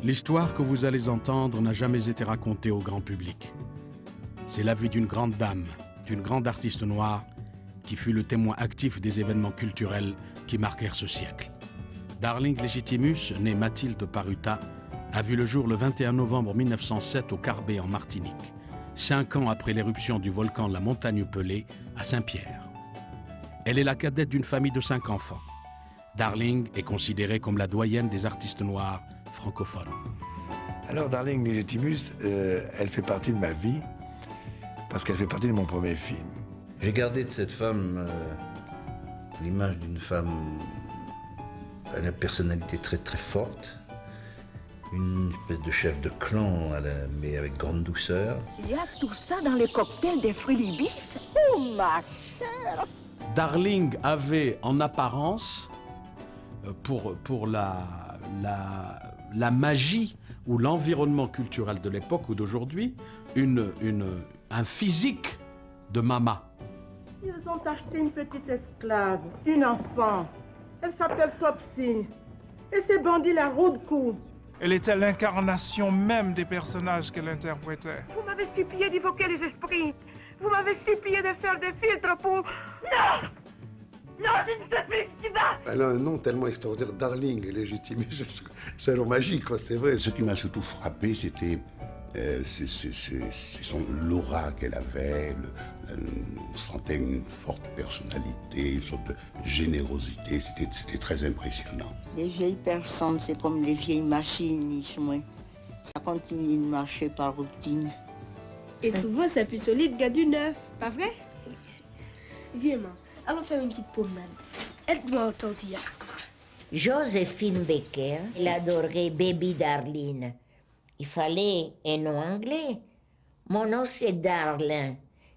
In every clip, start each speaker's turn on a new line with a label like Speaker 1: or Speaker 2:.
Speaker 1: L'histoire que vous allez entendre n'a jamais été racontée au grand public. C'est la vie d'une grande dame, d'une grande artiste noire, qui fut le témoin actif des événements culturels qui marquèrent ce siècle. Darling Legitimus, née Mathilde Paruta, a vu le jour le 21 novembre 1907 au Carbet en Martinique, 5 ans après l'éruption du volcan de la Montagne Pelée à Saint-Pierre. Elle est la cadette d'une famille de 5 enfants. Darling est considérée comme la doyenne des artistes noirs francophones.
Speaker 2: Alors Darling Legitimus, elle fait partie de ma vie parce qu'elle fait partie de mon premier film.
Speaker 3: J'ai gardé de cette femme l'image d'une femme à la personnalité très très forte, une espèce de chef de clan, mais avec grande douceur.
Speaker 4: Il y a tout ça dans les cocktails des fruits libis? Oh ma chère!
Speaker 1: Darling avait en apparence, pour la magie ou l'environnement culturel de l'époque ou d'aujourd'hui, un physique de mama.
Speaker 5: Ils ont acheté une petite esclave, une enfant. Elle s'appelle Topsy. Et ces bandits la roue de cou.
Speaker 6: Elle était l'incarnation même des personnages qu'elle interprétait.
Speaker 5: Vous m'avez supplié d'évoquer les esprits. Vous m'avez supplié de faire des filtres pour... Non! Non, je ne peux plus, tu vas!
Speaker 7: Elle a un nom tellement extraordinaire, Darling Legitimus. C'est un nom magique, c'est vrai.
Speaker 8: Ce qui m'a surtout frappé, c'était l'aura qu'elle avait. On sentait une forte personnalité, une sorte de générosité. C'était très impressionnant.
Speaker 4: Les vieilles personnes, c'est comme les vieilles machines, ça continue de marcher par routine.
Speaker 9: Et souvent, c'est plus solide que du neuf, pas vrai? Viens, maman. Allons faire une petite promenade. Aide-moi au tortilla.
Speaker 10: Joséphine Baker, elle adorait Baby Darlene. Il fallait un nom anglais. Mon nom, c'est Darlene.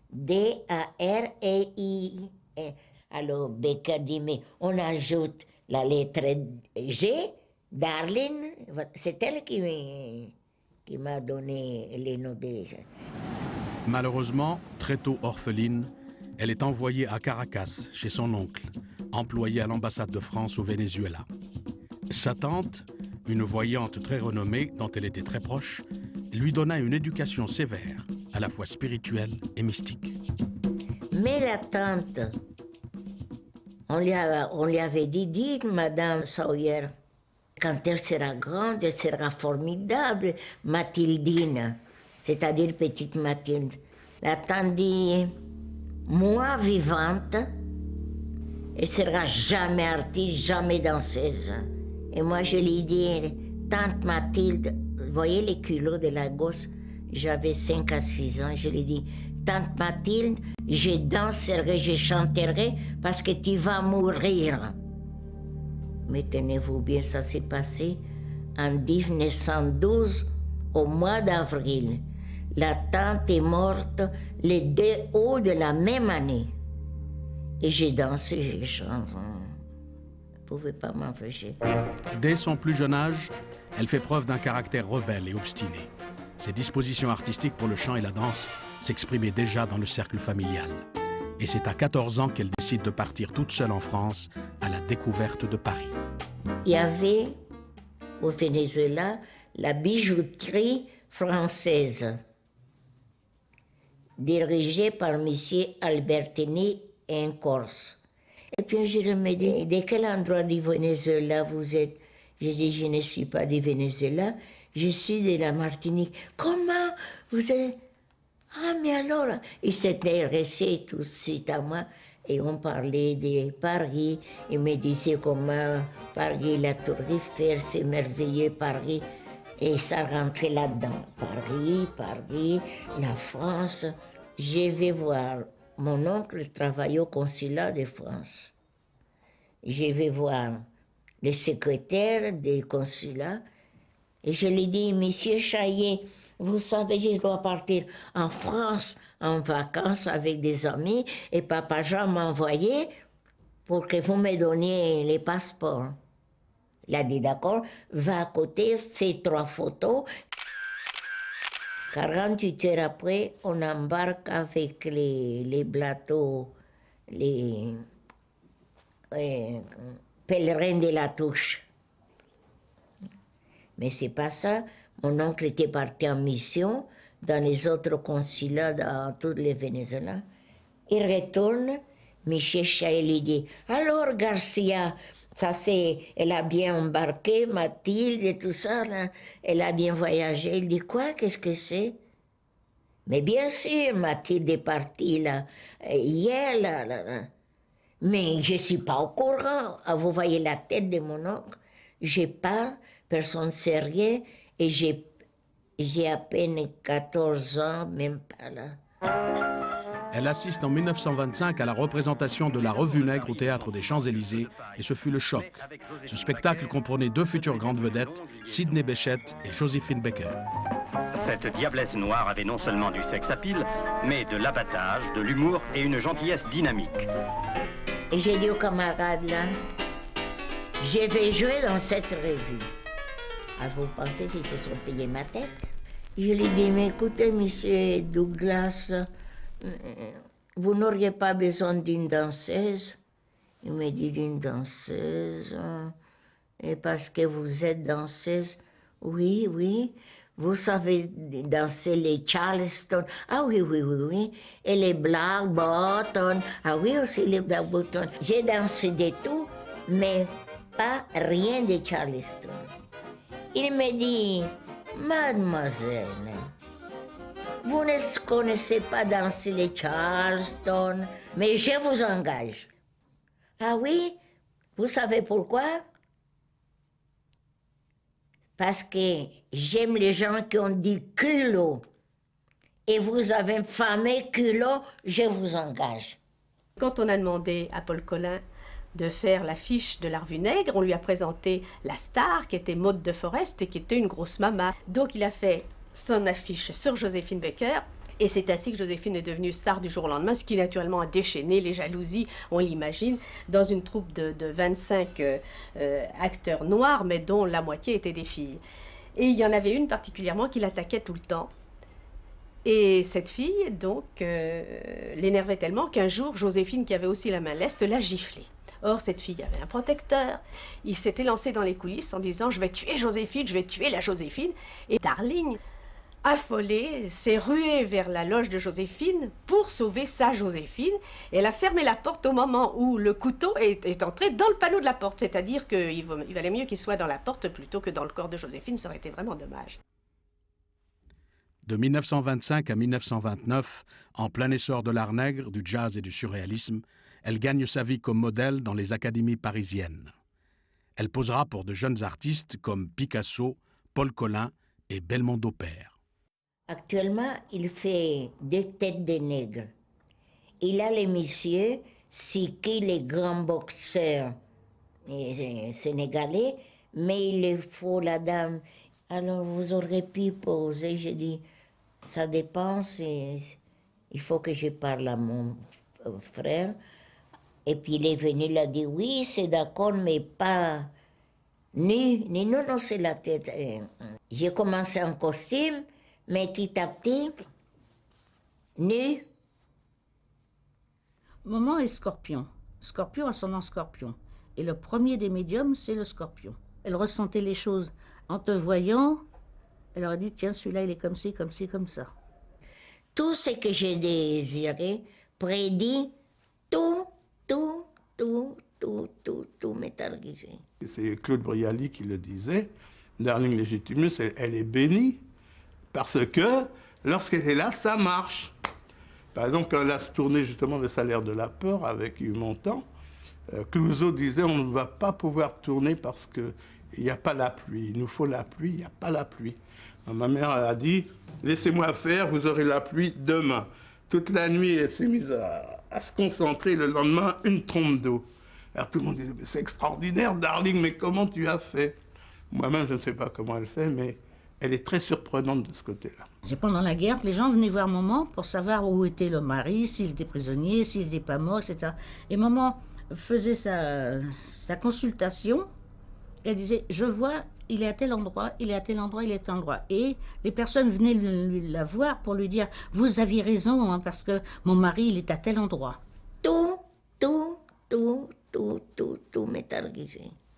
Speaker 10: D-A-R-E-I. Alors, Baker dit, mais on ajoute la lettre G, Darlene. C'est elle qui m'a donné les noms déjà.
Speaker 1: Malheureusement, très tôt orpheline, elle est envoyée à Caracas, chez son oncle, employé à l'ambassade de France au Venezuela. Sa tante, une voyante très renommée dont elle était très proche, lui donna une éducation sévère, à la fois spirituelle et mystique.
Speaker 10: Mais la tante, on lui avait dit, dites Madame Sawyer, quand elle sera grande, elle sera formidable, Mathildine, c'est-à-dire petite Mathilde. La tante dit, moi vivante, elle sera jamais artiste, jamais danseuse. Et moi je lui dis, tante Mathilde, vous voyez les culottes de la gosse, j'avais 5 à 6 ans, je lui dis, tante Mathilde, je danserai, je chanterai parce que tu vas mourir. Mais tenez-vous bien, ça s'est passé en 1912, au mois d'avril. La tante est morte le 2 août de la même année. Et j'ai dansé, j'ai chanté. Je ne pouvais pas m'empêcher.
Speaker 1: Dès son plus jeune âge, elle fait preuve d'un caractère rebelle et obstiné. Ses dispositions artistiques pour le chant et la danse s'exprimaient déjà dans le cercle familial. Et c'est à 14 ans qu'elle décide de partir toute seule en France à la découverte de Paris.
Speaker 10: Il y avait au Venezuela la bijouterie française, dirigée par M. Albertini et un Corse. Et puis je me dis, de quel endroit du Venezuela vous êtes? Je dis, je ne suis pas du Venezuela, je suis de la Martinique. Comment vous êtes? Ah, mais alors, il s'est intéressé tout de suite à moi et on parlait de Paris. Il me disait comment Paris, la Tour Eiffel, c'est merveilleux Paris. Et ça rentrait là-dedans. Paris, la France. Je vais voir. Mon oncle travaillait au consulat de France. Je vais voir le secrétaire du consulat et je lui dis, Monsieur Chaillet, vous savez, je dois partir en France en vacances avec des amis et Papa Jean m'a envoyé pour que vous me donniez les passeports. Il a dit d'accord, va à côté, fais 3 photos. 48 heures après, on embarque avec les bateaux, les pèlerins de la Touche. Mais c'est pas ça. Mon oncle était parti en mission dans les autres consulats dans tous les Venezuela. Il retourne, Michel Chaillet lui dit « Alors Garcia, ça c'est, elle a bien embarqué, Mathilde et tout ça, là. Elle a bien voyagé. » Il dit « Quoi? Qu'est-ce que c'est? » Mais bien sûr, Mathilde est partie là, hier là. Mais je ne suis pas au courant. Vous voyez la tête de mon oncle. Je parle, personne ne sait rien, et j'ai à peine 14 ans, même pas là.
Speaker 1: Elle assiste en 1925 à la représentation de la Revue Nègre au Théâtre des Champs-Élysées, et ce fut le choc. Ce spectacle comprenait deux futures grandes vedettes, Sidney Bechet et Joséphine Baker.
Speaker 11: Cette diablesse noire avait non seulement du sex appeal, mais de l'abattage, de l'humour et une gentillesse dynamique.
Speaker 10: Et j'ai dit aux camarades là, je vais jouer dans cette revue. Ah, vous pensez s'ils se sont payés ma tête? Je lui ai dit, mais écoutez, monsieur Douglas, vous n'auriez pas besoin d'une danseuse? Il m'a dit, d'une danseuse? Et parce que vous êtes danseuse? Oui, oui. Vous savez danser les Charleston? Ah oui, oui, oui, oui. Et les Black Bottom? Ah oui, aussi les Black Bottom. J'ai dansé de tout, mais pas rien de Charleston. Il me dit, mademoiselle, vous ne connaissez pas danser les Charleston, mais je vous engage. Ah oui? Vous savez pourquoi? Parce que j'aime les gens qui ont dit culot. Et vous avez un fameux culot, je vous engage.
Speaker 12: Quand on a demandé à Paul Colin de faire l'affiche de la Revue Nègre, on lui a présenté la star qui était Maude de Forest et qui était une grosse mama. Donc il a fait son affiche sur Joséphine Baker. Et c'est ainsi que Joséphine est devenue star du jour au lendemain, ce qui naturellement a déchaîné les jalousies, on l'imagine, dans une troupe de 25 acteurs noirs, mais dont la moitié étaient des filles. Et il y en avait une particulièrement qui l'attaquait tout le temps. Et cette fille, donc, l'énervait tellement qu'un jour, Joséphine, qui avait aussi la main leste, l'a giflée. Or, cette fille avait un protecteur. Il s'était lancé dans les coulisses en disant « Je vais tuer Joséphine, je vais tuer la Joséphine ». Et Darling, affolée, s'est ruée vers la loge de Joséphine pour sauver sa Joséphine. Et elle a fermé la porte au moment où le couteau est entré dans le panneau de la porte. C'est-à-dire qu'il valait mieux qu'il soit dans la porte plutôt que dans le corps de Joséphine. Ça aurait été vraiment dommage.
Speaker 1: De 1925 à 1929, en plein essor de l'art nègre, du jazz et du surréalisme, elle gagne sa vie comme modèle dans les académies parisiennes. Elle posera pour de jeunes artistes comme Picasso, Paul Colin et Belmondo père.
Speaker 10: Actuellement, il fait des têtes de nègres. Il a les messieurs, Siki, les grands boxeurs sénégalais, mais il faut la dame. Alors, vous aurez pu poser. J'ai dit, ça dépend, il faut que je parle à mon frère. Et puis il est venu, il a dit, oui, c'est d'accord, mais pas nu. Non, non, c'est la tête. J'ai commencé en costume, mais petit à petit, nu.
Speaker 13: Maman est scorpion. Scorpion, ascendant scorpion. Et le premier des médiums, c'est le scorpion. Elle ressentait les choses en te voyant. Elle leur a dit, tiens, celui-là, il est comme ci, comme ci, comme ça.
Speaker 10: Tout ce que j'ai désiré, prédit, tout m'est arrivé.
Speaker 14: C'est Claude Brialy qui le disait. Darling Legitimus, elle est bénie parce que lorsqu'elle est là, ça marche. Par exemple, quand elle a tourné justement Le Salaire de la peur avec Yves Montand, Clouzot disait on ne va pas pouvoir tourner parce qu'il n'y a pas la pluie. Il nous faut la pluie, il n'y a pas la pluie. Alors, ma mère a dit laissez-moi faire, vous aurez la pluie demain. Toute la nuit, elle s'est mise à se concentrer. Le lendemain, une trompe d'eau. Alors tout le monde disait c'est extraordinaire, Darling, mais comment tu as fait? Moi-même, je ne sais pas comment elle fait, mais elle est très surprenante de ce côté-là.
Speaker 13: C'est pendant la guerre que les gens venaient voir maman pour savoir où était le mari, s'il était prisonnier, s'il n'était pas mort, etc. Et maman faisait sa consultation. Elle disait, je vois, il est à tel endroit, il est à tel endroit, il est à tel endroit. Et les personnes venaient la voir pour lui dire, vous aviez raison, hein, parce que mon mari, il est à tel endroit.
Speaker 10: Tout m'est arrivé.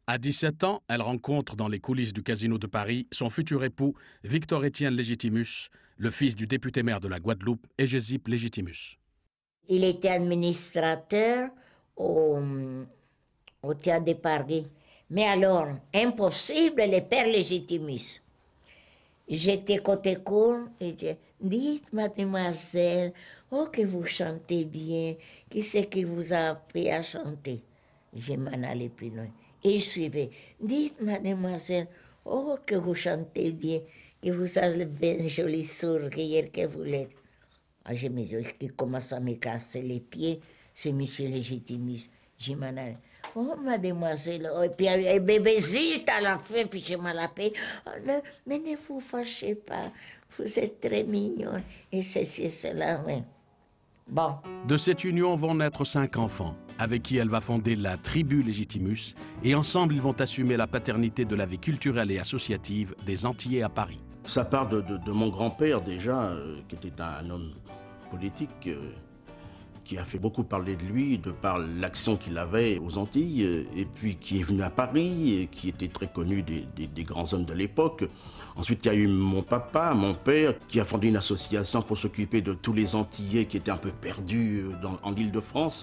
Speaker 1: À 17 ans, elle rencontre dans les coulisses du Casino de Paris son futur époux, Victor-Étienne Légitimus, le fils du député-maire de la Guadeloupe, Hégésippe Légitimus.
Speaker 10: Il était administrateur au Théâtre de Paris. Mais alors, impossible, le père Légitimus. J'étais côté cour, et disais, dites, mademoiselle, oh, que vous chantez bien, qui c'est qui vous a appris à chanter? Je m'en allais plus loin. Et il suivait, dites, mademoiselle, oh, que vous chantez bien, que vous avez le joli sourire que vous l'êtes. Ah, j'ai mes yeux qui commencent à me casser les pieds, c'est monsieur Légitimus. Je m'en allais. Oh, mademoiselle, oh, et puis bébé zit à la fin, puis je m'en la paix. Oh, non, mais ne vous fâchez pas, vous êtes très mignonne, et ceci et cela, oui. Bon.
Speaker 1: De cette union vont naître 5 enfants, avec qui elle va fonder la tribu Légitimus, et ensemble ils vont assumer la paternité de la vie culturelle et associative des Antillais à Paris.
Speaker 15: Ça part de mon grand-père déjà, qui était un homme politique, qui a fait beaucoup parler de lui, de par l'action qu'il avait aux Antilles, et puis qui est venu à Paris, et qui était très connu des grands hommes de l'époque. Ensuite, il y a eu mon papa, mon père, qui a fondé une association pour s'occuper de tous les Antillais qui étaient un peu perdus en Île-de-France.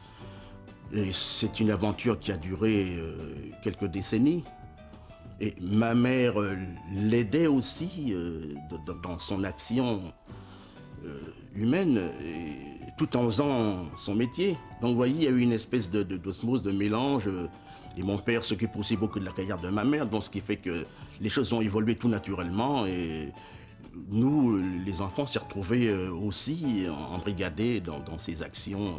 Speaker 15: Et c'est une aventure qui a duré quelques décennies. Et ma mère l'aidait aussi dans son action humaine, tout en faisant son métier. Donc vous voyez, il y a eu une espèce d'osmose, de mélange. Et mon père s'occupe aussi beaucoup de la carrière de ma mère, donc ce qui fait que les choses ont évolué tout naturellement. Et nous, les enfants, s'y retrouvés aussi embrigadés dans ces actions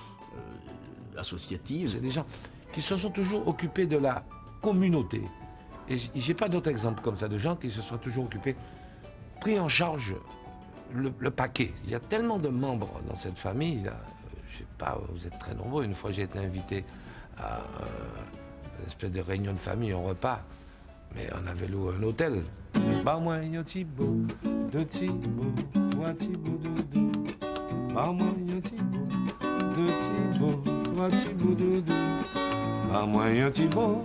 Speaker 15: associatives.
Speaker 2: C'est des gens qui se sont toujours occupés de la communauté. Et j'ai pas d'autres exemples comme ça, de gens qui se sont toujours occupés, pris en charge le paquet. Il y a tellement de membres dans cette famille, là, je sais pas, vous êtes très nombreux. Une fois, j'ai été invité à une espèce de réunion de famille, un repas, mais on avait loué un hôtel. Bah moi, un Thibaut, deux Thibaut, trois Thibaut, deux. Bah moi, un Thibaut, deux Thibaut, trois Thibaut, deux. Bah moi, un Thibaut.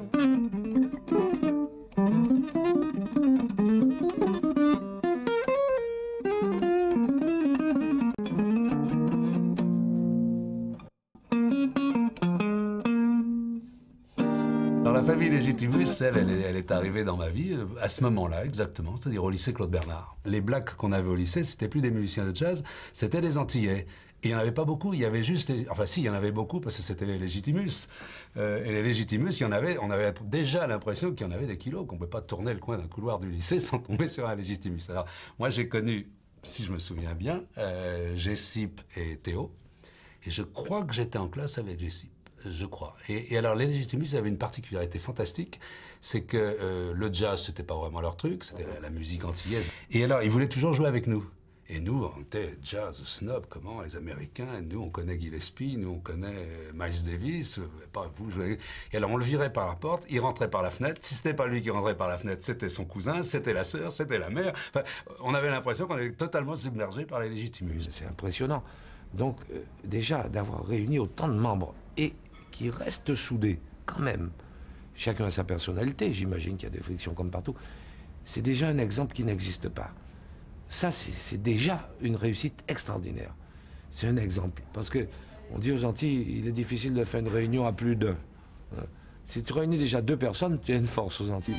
Speaker 16: La famille Légitimus, elle est arrivée dans ma vie à ce moment-là, exactement, c'est-à-dire au lycée Claude Bernard. Les blacks qu'on avait au lycée, c'était plus des musiciens de jazz, c'était des Antillais. Et il n'y en avait pas beaucoup, il y avait juste... Enfin si, il y en avait beaucoup parce que c'était les Légitimus. Et les Légitimus, on avait déjà l'impression qu'il y en avait des kilos, qu'on ne pouvait pas tourner le coin d'un couloir du lycée sans tomber sur un Légitimus. Alors moi j'ai connu, si je me souviens bien, Hégésippe et Théo. Et je crois que j'étais en classe avec Hégésippe. Je crois. Et alors, les Légitimus avaient une particularité fantastique, c'est que le jazz, c'était pas vraiment leur truc, c'était la musique antillaise. Et alors, ils voulaient toujours jouer avec nous. Et nous, on était jazz snob, comment, les Américains. Nous, on connaît Gillespie, nous, on connaît Miles Davis, pas vous. Et alors, on le virait par la porte, il rentrait par la fenêtre. Si c'était pas lui qui rentrait par la fenêtre, c'était son cousin, c'était la sœur, c'était la mère. Enfin, on avait l'impression qu'on était totalement submergé par les Légitimus.
Speaker 2: C'est impressionnant. Donc, déjà, d'avoir réuni autant de membres et qui restent soudés, quand même. Chacun a sa personnalité, j'imagine qu'il y a des frictions comme partout. C'est déjà un exemple qui n'existe pas. Ça, c'est déjà une réussite extraordinaire. C'est un exemple. Parce que on dit aux Antilles, il est difficile de faire une réunion à plus d'un. Si tu réunis déjà 2 personnes, tu as une force aux Antilles.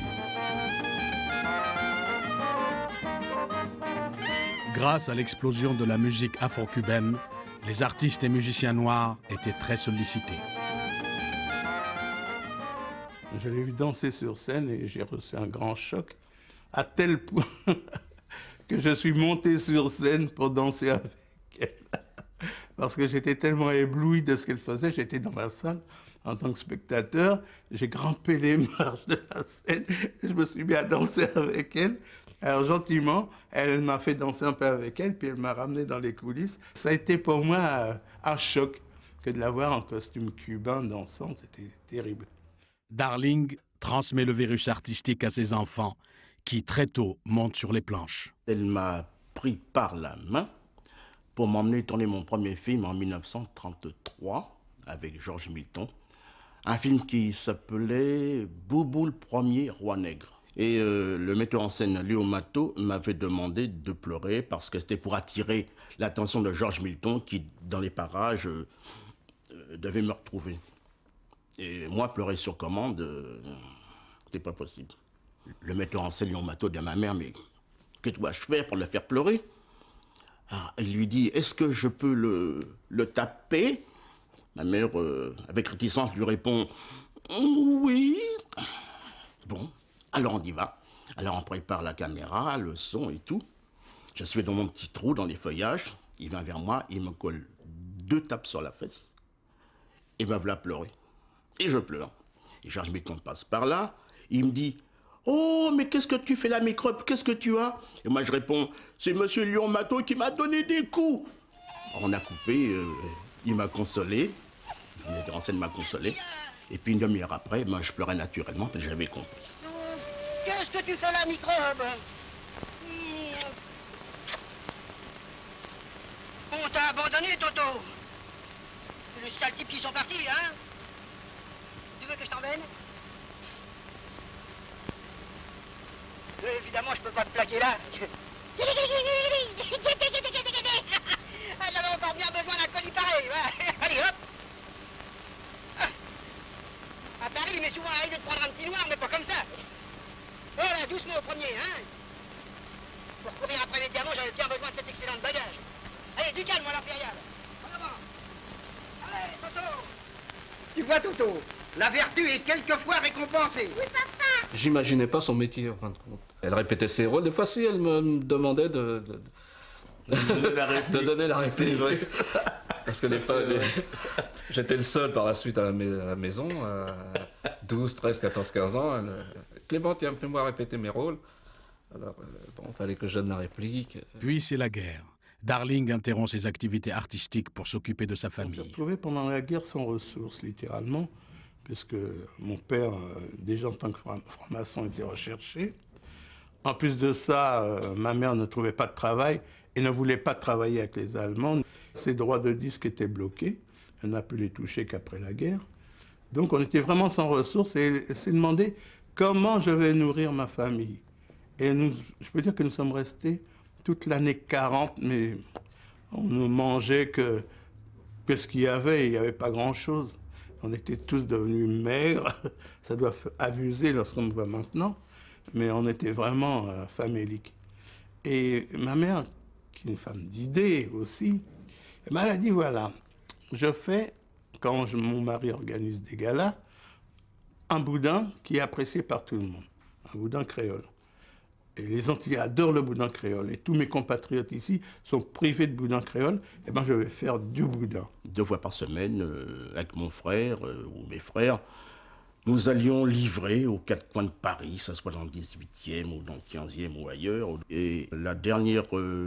Speaker 1: Grâce à l'explosion de la musique afro-cubaine, les artistes et musiciens noirs étaient très sollicités.
Speaker 14: Je l'ai vu danser sur scène et j'ai reçu un grand choc, à tel point que je suis monté sur scène pour danser avec elle. Parce que j'étais tellement ébloui de ce qu'elle faisait, j'étais dans ma salle en tant que spectateur, j'ai grimpé les marches de la scène, et je me suis mis à danser avec elle. Alors gentiment, elle m'a fait danser un peu avec elle, puis elle m'a ramené dans les coulisses. Ça a été pour moi un choc que de la voir en costume cubain dansant, c'était terrible.
Speaker 1: Darling transmet le virus artistique à ses enfants, qui très tôt montent sur les planches.
Speaker 15: Elle m'a pris par la main pour m'emmener tourner mon premier film en 1933 avec Georges Milton, un film qui s'appelait Boubou le premier roi nègre. Et le metteur en scène Léo Matteau m'avait demandé de pleurer parce que c'était pour attirer l'attention de Georges Milton qui, dans les parages, devait me retrouver. Et moi, pleurer sur commande, c'est pas possible. Le metteur en scène Léo Matteau dit à ma mère, mais que dois-je faire pour le faire pleurer? Alors, il lui dit, est-ce que je peux le taper? Ma mère, avec réticence, lui répond, oui. Bon. Alors on y va. Alors on prépare la caméra, le son et tout. Je suis dans mon petit trou dans les feuillages. Il vient vers moi, il me colle 2 tapes sur la fesse. Et me voilà pleurer. Et je pleure. Et Georges Milton passe par là. Il me dit, oh, mais qu'est-ce que tu fais là, microbe? Qu'est-ce que tu as? Et moi je réponds, c'est monsieur Léon Matteau qui m'a donné des coups. Alors, on a coupé, il m'a consolé. Le metteur en scène m'a consolé. Et puis une demi-heure après, je pleurais naturellement parce que j'avais compris.
Speaker 17: Qu'est-ce que tu fais là, microbe? On t'a abandonné, Toto. Les sales types qui sont partis, hein? Tu veux que je t'emmène? Évidemment, je peux pas te plaquer là. J'avais encore bien besoin d'un colis pareil. Allez, hop! À Paris, il m'est souvent arrivé de prendre un petit noir, mais pas comme ça. Voilà, doucement au premier, hein. Pour courir après les diamants, j'avais bien besoin de cet excellent bagage. Allez, du calme, moi, l'impérial. En avant. Allez, Toto. Tu vois, Toto, la vertu est quelquefois récompensée. Oui, papa.
Speaker 18: J'imaginais pas son métier, en fin de compte. Elle répétait ses rôles. Des fois, si, elle me demandait de donner la réplique. Parce que des fois, j'étais le seul par la suite à la maison, à 12, 13, 14, 15 ans. Clément, tiens, fais-moi répéter mes rôles. Alors, bon, il fallait que je donne la réplique.
Speaker 1: Puis c'est la guerre. Darling interrompt ses activités artistiques pour s'occuper de sa famille.
Speaker 14: On s'est retrouvé pendant la guerre sans ressources, littéralement, puisque mon père, déjà en tant que franc-maçon, était recherché. En plus de ça, ma mère ne trouvait pas de travail et ne voulait pas travailler avec les Allemands. Ses droits de disque étaient bloqués. Elle n'a pu les toucher qu'après la guerre. Donc on était vraiment sans ressources et elle s'est demandé comment je vais nourrir ma famille. Et je peux dire que nous sommes restés toute l'année 40, mais on ne mangeait que ce qu'il y avait. Il n'y avait pas grand-chose. On était tous devenus maigres. Ça doit abuser lorsqu'on me voit maintenant. Mais on était vraiment faméliques. Et ma mère, qui est une femme d'idées aussi, elle a dit, voilà, je fais, quand mon mari organise des galas, un boudin qui est apprécié par tout le monde, un boudin créole. Et les Antillais adorent le boudin créole. Et tous mes compatriotes ici sont privés de boudin créole. Et ben je vais faire du boudin.
Speaker 15: 2 fois par semaine, avec mon frère ou mes frères, nous allions livrer aux 4 coins de Paris, ça soit dans le 18e ou dans le 15e ou ailleurs. Et la dernière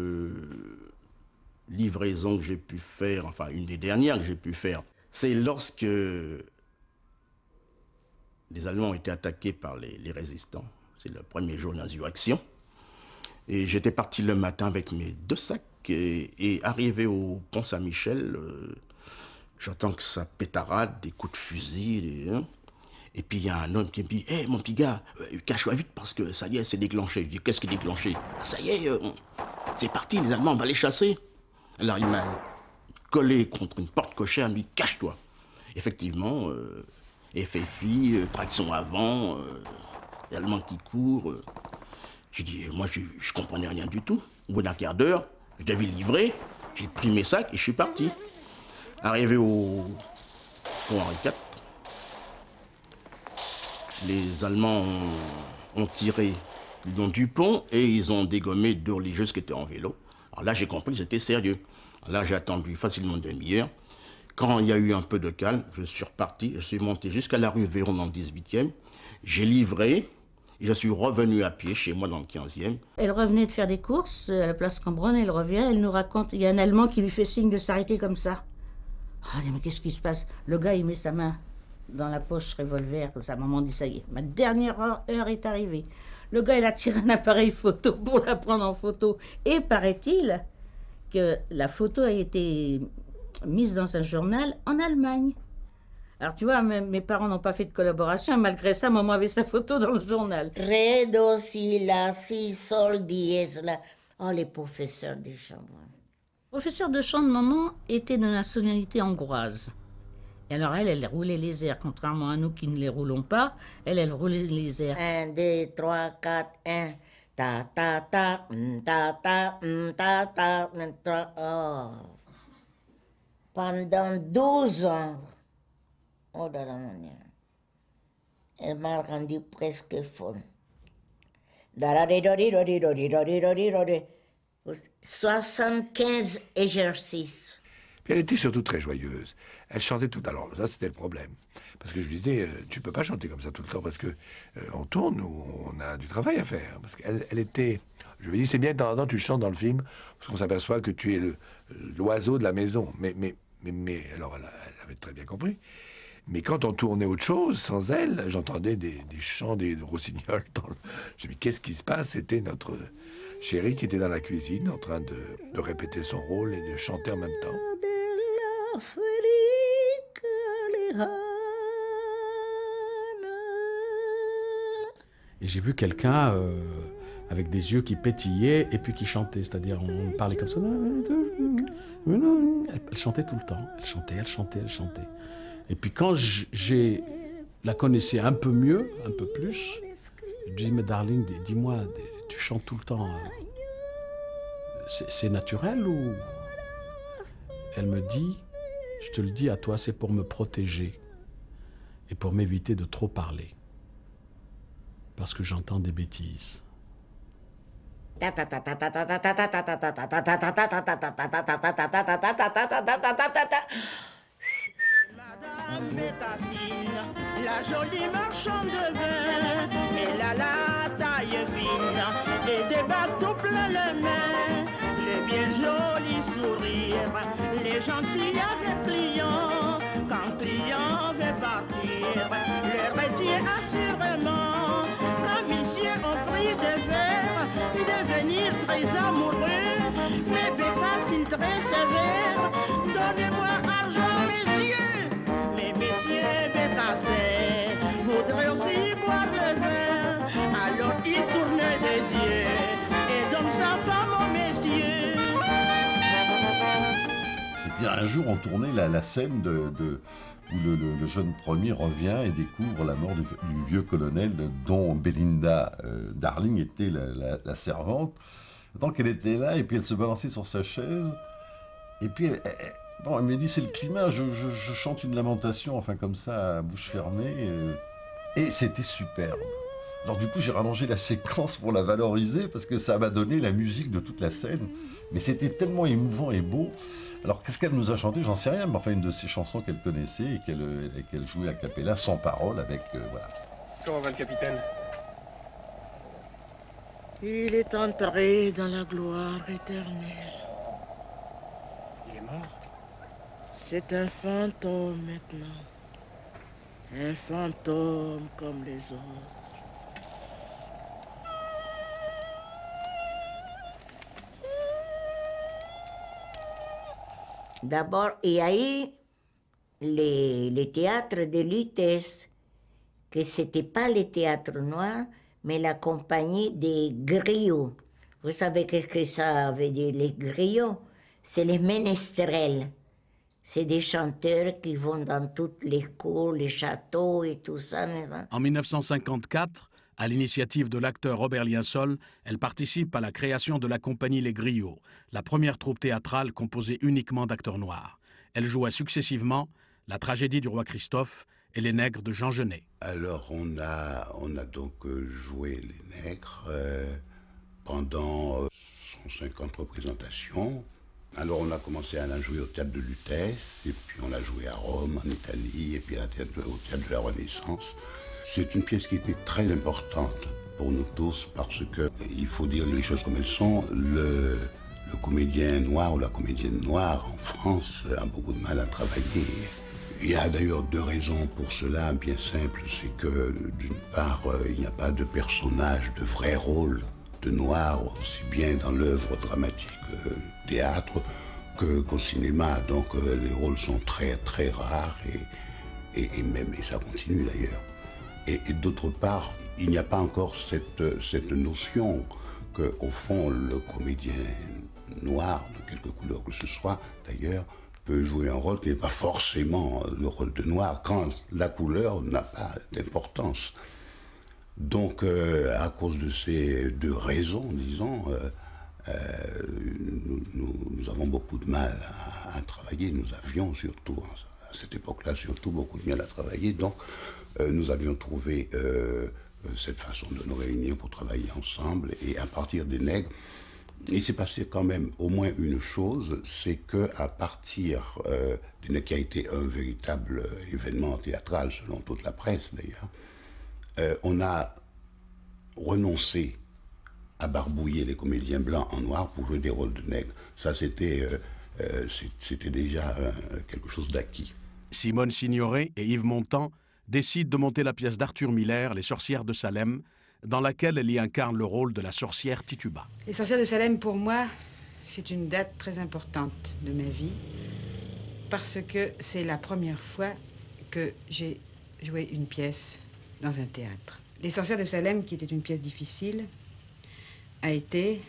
Speaker 15: livraison que j'ai pu faire, enfin une des dernières que j'ai pu faire, c'est lorsque les Allemands ont été attaqués par les résistants. C'est le premier jour de l'insurrection. Et j'étais parti le matin avec mes 2 sacs et arrivé au pont Saint-Michel, j'entends que ça pétarade, des coups de fusil. Et puis il y a un homme qui me dit « Hé, mon petit gars, cache-toi vite parce que ça y est, c'est déclenché. » Je dis « Qu'est-ce qui est déclenché ?»« Ça y est, c'est parti, les Allemands, on va les chasser. » Alors il m'a collé contre une porte cochère, il m'a dit « Cache-toi. » Effectivement, FFI, traction avant, les Allemands qui courent. J'ai dit « Moi, je comprenais rien du tout. » Au bout d'un quart d'heure, je devais livrer. J'ai pris mes sacs et je suis parti. Arrivé au pont Henri IV, les Allemands ont tiré le long du pont et ils ont dégommé 2 religieuses qui étaient en vélo. Alors là, j'ai compris que c'était sérieux. Alors là, j'ai attendu facilement une demi-heure. Quand il y a eu un peu de calme, je suis reparti. Je suis monté jusqu'à la rue Véron dans le 18e. J'ai livré et je suis revenu à pied chez moi dans le 15e.
Speaker 13: Elle revenait de faire des courses à la place Cambronne. Elle revient, elle nous raconte, il y a un Allemand qui lui fait signe de s'arrêter comme ça. Oh, mais qu'est-ce qui se passe? Le gars, il met sa main dans la poche revolver, comme ça. Maman dit, ça y est, ma dernière heure est arrivée. Le gars, il a tiré un appareil photo pour la prendre en photo. Et paraît-il que la photo a été mise dans un journal en Allemagne. Alors tu vois, mes parents n'ont pas fait de collaboration, et malgré ça, maman avait sa photo dans le journal.
Speaker 10: Ré, do, si, la, si, sol, dièse, la. Oh, les professeurs de chant.
Speaker 13: Le professeur de chant de maman était de nationalité hongroise. Et alors elle roulait les airs, contrairement à nous qui ne les roulons pas. Elle roulait les airs.
Speaker 10: 1, 2, 3, 4, 1. Ta, ta, ta, ta, ta, ta, ta, ta. Oh. Pendant 12 ans. Oh là là, mon Dieu. Elle m'a rendu presque folle. 75 exercices.
Speaker 7: Puis elle était surtout très joyeuse. Elle chantait tout. Alors ça, c'était le problème. Parce que je lui disais, tu peux pas chanter comme ça tout le temps, parce que on tourne, nous, on a du travail à faire. Parce qu'elle était... Je lui ai dit, c'est bien, de temps en temps, tu chantes dans le film, parce qu'on s'aperçoit que tu es l'oiseau de la maison. Mais alors, elle avait très bien compris. Mais quand on tournait autre chose, sans elle, j'entendais des chants, des rossignols. J'ai dit, qu'est-ce qui se passe? C'était notre chérie qui était dans la cuisine, en train de répéter son rôle et de chanter en même temps.
Speaker 1: Et j'ai vu quelqu'un avec des yeux qui pétillaient et puis qui chantait, c'est-à-dire on parlait comme ça. Elle chantait tout le temps, elle chantait. Et puis quand je la connaissais un peu mieux, un peu plus, je lui dis, mais darling, dis-moi, tu chantes tout le temps. C'est naturel ou... Elle me dit, je te le dis à toi, c'est pour me protéger et pour m'éviter de trop parler. Parce que j'entends des bêtises.
Speaker 19: La jolie marchande de vin, elle a la taille fine et des bateaux plein les mains, les bien jolis sourires, les gentils avec clients, quand client veut partir, leur métier assurément, comme ici on prie de faire, devenir très amoureux, mais Bécassine très sévère, donnez-moi argent messieurs. Messieurs Bécassé voudraient aussi boire le vin. Alors il tournait des yeux et donne sa femme au messieurs.
Speaker 20: Et puis un jour on tournait la scène où le jeune premier revient et découvre la mort du vieux colonel dont Belinda Darling était la servante. Donc elle était là et puis elle se balançait sur sa chaise et puis elle m'a dit, c'est le climat, je chante une lamentation, enfin comme ça, à bouche fermée, et c'était superbe. Alors du coup, j'ai rallongé la séquence pour la valoriser, parce que ça m'a donné la musique de toute la scène, mais c'était tellement émouvant et beau. Alors qu'est-ce qu'elle nous a chanté, j'en sais rien, mais enfin une de ces chansons qu'elle connaissait et qu'elle jouait a cappella, sans parole, avec, voilà.
Speaker 21: Comment va le capitaine?
Speaker 4: Il est enterré dans la gloire éternelle.
Speaker 21: Il est mort?
Speaker 4: C'est un fantôme maintenant, un fantôme comme les autres.
Speaker 10: D'abord, il y a eu les théâtres de Lutèce, que ce n'était pas les théâtres noirs, mais la compagnie des griots. Vous savez ce que ça veut dire, les griots? C'est les ménestrels. C'est des chanteurs qui vont dans toutes les cours, les châteaux et tout ça.
Speaker 1: En 1954, à l'initiative de l'acteur Robert Liensol, elle participe à la création de la compagnie Les Griots, la première troupe théâtrale composée uniquement d'acteurs noirs. Elle joua successivement La tragédie du roi Christophe et Les Nègres de Jean Genet.
Speaker 8: Alors on a donc joué Les Nègres pendant 150 représentations. Alors on a commencé à la jouer au théâtre de Lutèce, et puis on l'a joué à Rome, en Italie, et puis au théâtre de la Renaissance. C'est une pièce qui était très importante pour nous tous, parce que, il faut dire les choses comme elles sont, le comédien noir ou la comédienne noire en France a beaucoup de mal à travailler. Il y a d'ailleurs deux raisons pour cela, bien simples. C'est que, d'une part, il n'y a pas de personnage, de vrai rôle de noir, aussi bien dans l'œuvre dramatique théâtre qu'au cinéma. Donc les rôles sont très très rares et ça continue d'ailleurs. Et d'autre part, il n'y a pas encore cette notion qu'au fond, le comédien noir, de quelque couleur que ce soit d'ailleurs, peut jouer un rôle qui n'est pas forcément le rôle de noir, quand la couleur n'a pas d'importance. Donc, à cause de ces deux raisons, disons, nous avons beaucoup de mal à travailler. Nous avions surtout, à cette époque-là, surtout beaucoup de mal à travailler. Donc, nous avions trouvé cette façon de nous réunir pour travailler ensemble. Et à partir des Nègres, il s'est passé quand même au moins une chose, c'est qu'à partir des Nègres, qui a été un véritable événement théâtral, selon toute la presse d'ailleurs, on a renoncé à barbouiller les comédiens blancs en noir pour jouer des rôles de nègres. Ça, c'était déjà quelque chose d'acquis.
Speaker 1: Simone Signoret et Yves Montand décident de monter la pièce d'Arthur Miller, Les Sorcières de Salem, dans laquelle elle y incarne le rôle de la sorcière Tituba.
Speaker 3: Les Sorcières de Salem, pour moi, c'est une date très importante de ma vie, parce que c'est la première fois que j'ai joué une pièce dans un théâtre. Les Sorcières de Salem, qui était une pièce difficile, a été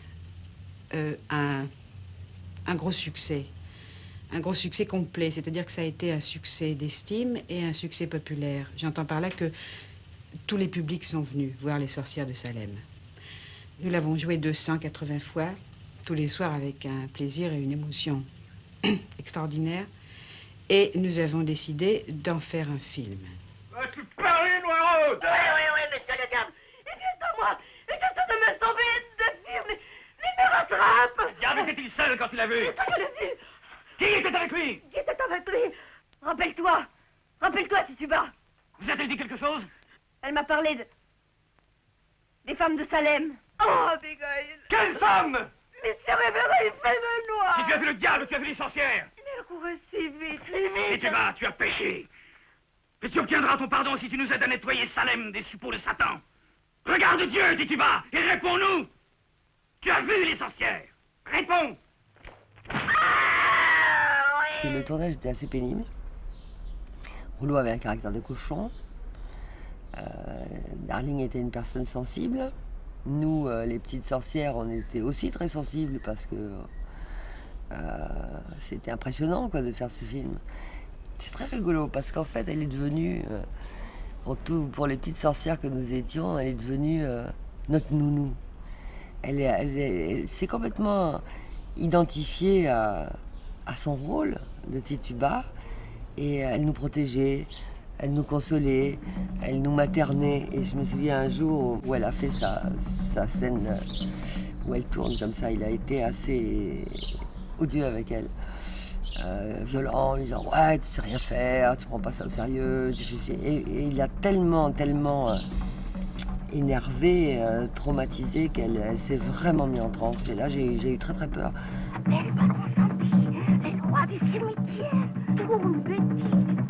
Speaker 3: un gros succès. Un gros succès complet, c'est-à-dire que ça a été un succès d'estime et un succès populaire. J'entends par là que tous les publics sont venus voir Les Sorcières de Salem. Nous l'avons joué 280 fois, tous les soirs avec un plaisir et une émotion extraordinaire. Et nous avons décidé d'en faire un film.
Speaker 17: Tu parles, Noiraude! Oui, monsieur le garde. Il vient à moi. Et j'essaie de me sauver de vivre. Il me rattrape.
Speaker 22: Diable, était-il seul quand tu l'as vu?
Speaker 17: C'est ça que je dis.
Speaker 22: Qui était avec lui?
Speaker 17: Qui était avec lui? Rappelle-toi. Rappelle-toi, Tituba.
Speaker 22: Vous a-t-elle dit quelque chose?
Speaker 17: Elle m'a parlé des femmes de Salem. Oh, Abigail.
Speaker 22: Quelle femme?
Speaker 17: Monsieur révéré, il fait le noir.
Speaker 22: Si tu as vu le diable, tu as vu les sorcières.
Speaker 17: Il courait si vite, si vite.
Speaker 22: Et tu as péché. Et tu obtiendras ton pardon si tu nous aides à nettoyer Salem des suppôts de Satan. Regarde Dieu, Tituba, et réponds-nous. Tu as vu les sorcières? Réponds.
Speaker 23: Le tournage était assez pénible. Rouleau avait un caractère de cochon. Darling était une personne sensible. Nous, les petites sorcières, on était aussi très sensibles parce que c'était impressionnant quoi, de faire ce film. C'est très rigolo parce qu'en fait, elle est devenue, pour les petites sorcières que nous étions, elle est devenue notre nounou. Elle s'est complètement identifiée à son rôle de Tituba et elle nous protégeait, elle nous consolait, elle nous maternait. Et je me souviens un jour où elle a fait sa scène où elle tourne comme ça, il a été assez odieux avec elle. Violent, en lui disant ouais, tu sais rien faire, tu prends pas ça au sérieux. Et il a tellement énervé, traumatisé qu'elle s'est vraiment mise en transe. Et là, j'ai eu très très peur.
Speaker 17: Les rois du cimetière, tourne, Betty,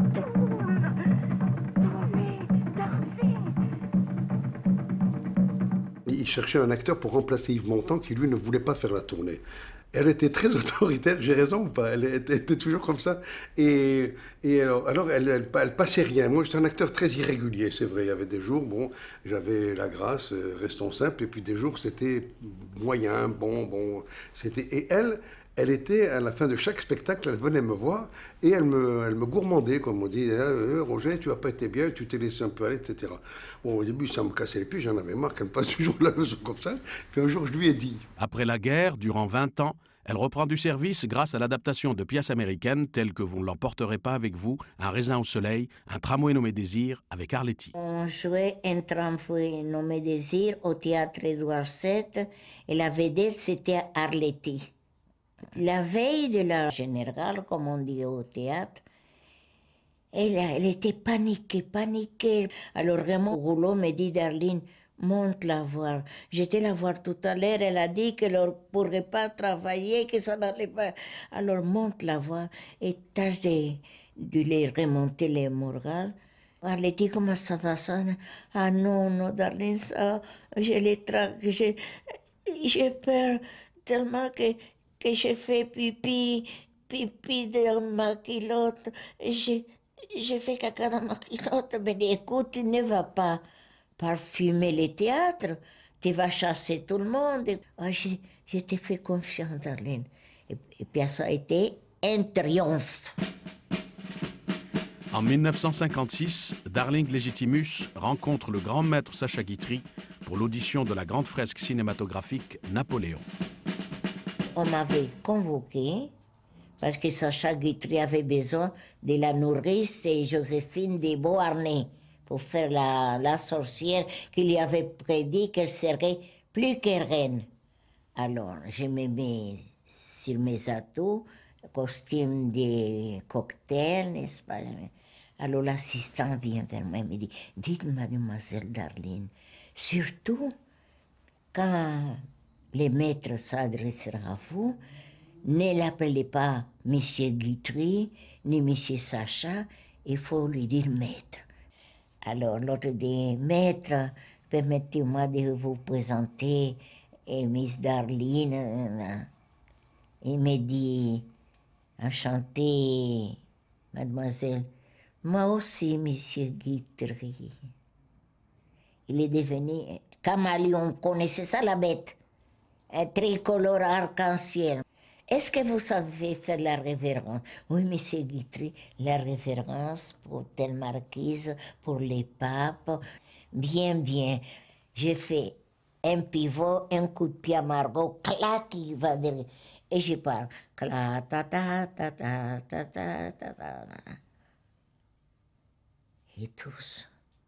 Speaker 24: Il cherchait un acteur pour remplacer Yves Montand qui, lui, ne voulait pas faire la tournée. Elle était très autoritaire, j'ai raison ou pas? Elle était toujours comme ça. Et alors elle passait rien. Moi, j'étais un acteur très irrégulier, c'est vrai. Il y avait des jours, bon, j'avais la grâce, restons simples, et puis des jours, c'était moyen, bon. Et elle était, à la fin de chaque spectacle, elle venait me voir et elle me gourmandait, comme on dit. Roger, tu n'as pas été bien, tu t'es laissé un peu aller, etc. Bon, au début, ça me cassait les pieds, j'en avais marre qu'elle me passe toujours la leçon comme ça. Puis un jour, je lui ai dit.
Speaker 1: Après la guerre, durant 20 ans, elle reprend du service grâce à l'adaptation de pièces américaines telles que vous ne l'emporterez pas avec vous, Un raisin au soleil, Un tramway nommé Désir avec Arletty.
Speaker 10: On jouait Un tramway nommé Désir au théâtre Édouard VII et la vedette c'était Arletty. La veille de la générale, comme on dit au théâtre, elle était paniquée. Alors vraiment, Rouleau me dit, Darline, monte la voir. J'étais la voir tout à l'heure, elle a dit qu'elle ne pourrait pas travailler, que ça n'allait pas. Alors monte la voir et tâche de les remonter les morales. Arletty, comment ça va ça? Ah non, Darline, ça, je les traque, j'ai peur tellement que j'ai fait pipi dans ma culotte. J'ai fait caca dans ma culotte. Mais écoute, tu ne vas pas parfumer les théâtres. Tu vas chasser tout le monde. Ah, je t'ai fait confiance, Darlene. Et puis ça a été un triomphe.
Speaker 1: En 1956, Darling Legitimus rencontre le grand maître Sacha Guitry pour l'audition de la grande fresque cinématographique Napoléon.
Speaker 10: On m'avait convoqué parce que Sacha Guitry avait besoin de la nourrice et Joséphine de Beauharnais pour faire la sorcière qu'il lui avait prédit qu'elle serait plus que reine. Alors, je me mets sur mes atouts, costume de cocktail, n'est-ce pas? Alors l'assistant vient vers moi et me dit, dites mademoiselle Darlene, surtout quand le maître s'adressera à vous, ne l'appelez pas monsieur Guitry, ni monsieur Sacha, il faut lui dire maître. Alors l'autre dit, maître, permettez-moi de vous présenter Miss Darlene. Il me dit, enchanté, mademoiselle. Moi aussi, monsieur Guitry. Il est devenu caméléon, connaissez ça la bête? Un tricolore arc-en-ciel. Est-ce que vous savez faire la révérence? Oui, monsieur Guitry, la révérence pour telle marquise, pour les papes. Bien, bien. J'ai fait un pivot, un coup de pied à Margot, clac, il va derrière. Et je parle. Clac, ta ta ta ta ta ta ta ta. Et tous.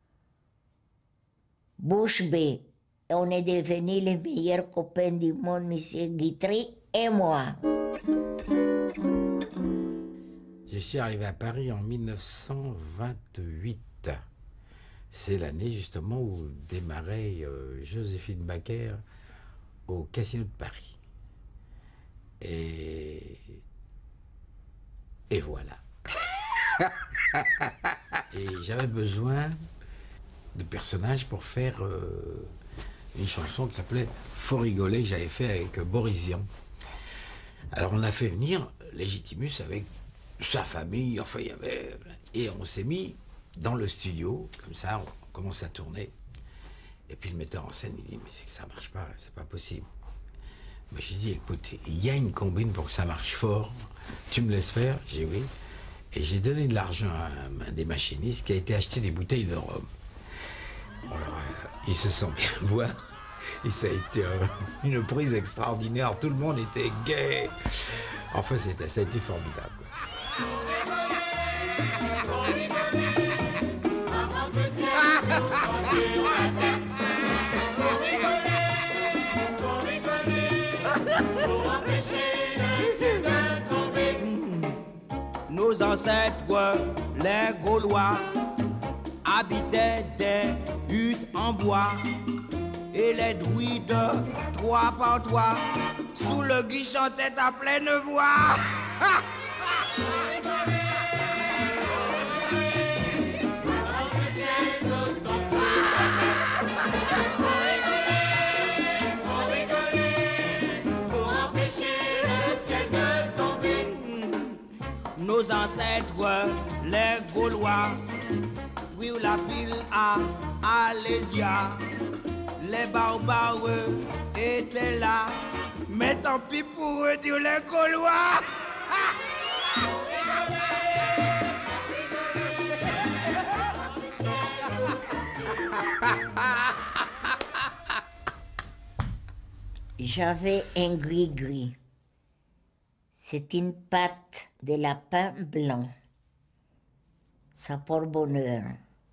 Speaker 10: Bouche bée. On est devenus les meilleurs copains du monde, monsieur Guitry et moi.
Speaker 5: Je suis arrivé à Paris en 1928. C'est l'année justement où démarrait Joséphine Baker au Casino de Paris. Et voilà. Et j'avais besoin de personnages pour faire une chanson qui s'appelait Faut rigoler, que j'avais fait avec Boris Vian. Alors on a fait venir Legitimus avec sa famille, enfin il y avait... Et on s'est mis dans le studio, comme ça, on commence à tourner. Et puis le metteur en scène, il dit, mais c'est que ça marche pas, c'est pas possible. Mais j'ai dit, écoute, il y a une combine pour que ça marche fort, tu me laisses faire? J'ai dit oui. Et j'ai donné de l'argent à un des machinistes qui a été acheter des bouteilles de rhum. Alors, ils se sont bien boire. Et ça a été une prise extraordinaire. Tout le monde était gai. Enfin, ça a été formidable.
Speaker 19: Nos ancêtres, les Gaulois, habitaient des huttes en bois. Et les druides, 3 par 3, sous le gui chantaient à pleine voix. Nos ancêtres, les Gaulois, brûlent la pile à Alésia. Les barbares étaient là, mais tant pis pour eux, Dieu les Gaulois.
Speaker 10: J'avais un gris-gris. C'est une pâte de lapin blanc. Ça porte bonheur.